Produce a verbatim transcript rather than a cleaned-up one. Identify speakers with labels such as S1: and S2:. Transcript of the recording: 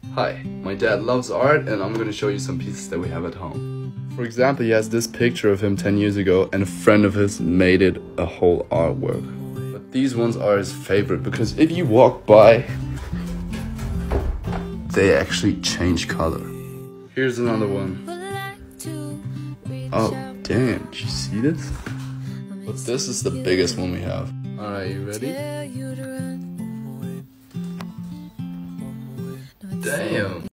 S1: Hi, my dad loves art and I'm gonna show you some pieces that we have at home. For example, he has this picture of him ten years ago and a friend of his made it a whole artwork. But these ones are his favorite because if you walk by, they actually change color. Here's another one. Oh, damn, did you see this? But this is the biggest one we have. Alright, you ready? Damn.